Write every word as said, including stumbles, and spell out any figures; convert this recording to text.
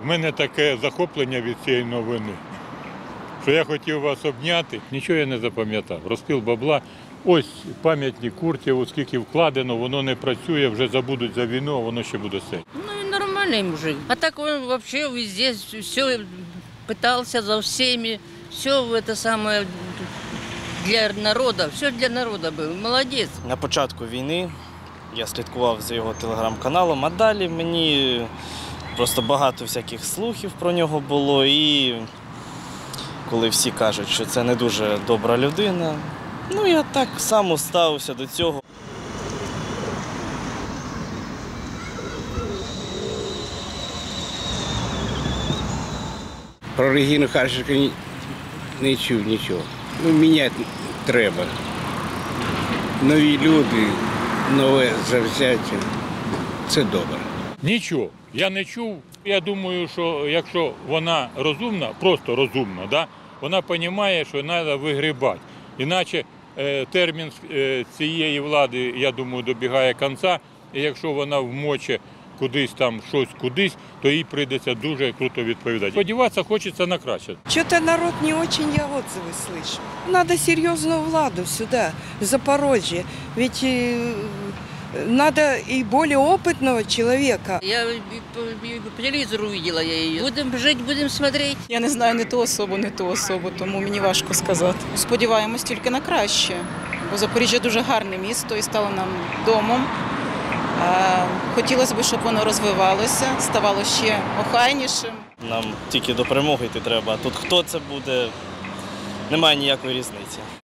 У мене таке захоплення від цієї новини, що я хотів вас обняти. Нічого я не запам'ятав. Розпил бабла. Ось пам'ятник Куртєву, скільки вкладено, воно не працює, вже забудуть за війну, а воно ще буде сидіти. Ну и нормальный мужик. А так он вообще везде все пытался за всеми, все это самое для народа, все для народа был. Молодец. На початку війни я слідкував за його телеграм-каналом, а далі мені просто багато всяких слухів про нього було. І коли всі кажуть, що це не дуже добра людина, ну я так само ставився до цього. Про Регіну Харченко не, не чув нічого. Ну, міняти треба. Нові люди, нове завзяття. Це добре. Нічого. Я не чув. Я думаю, що якщо вона розумна, просто розумна, да, вона розуміє, що треба вигрібати. Іначе е, термін е, цієї влади, я думаю, добігає кінця. І якщо вона вмоче кудись там щось кудись, то їй прийдеться дуже круто відповідати. Сподіватися хочеться на краще. Что-то народ не очень я отзывы слышу. Надо серьезную владу сюда, в Запорожье. Ведь э, надо и более опытного человека. Я и по, и по телевизору увидела я ее. Будем жить, будем смотреть. Я не знаю не ту особу, не ту особу, тому мені важко сказати. Сподіваємось тільки на краще, бо Запоріжжя дуже гарне місто і стало нам домом. Хотілося б, щоб воно розвивалося, ставало ще охайнішим. Нам тільки до перемоги йти треба, а тут хто це буде, немає ніякої різниці.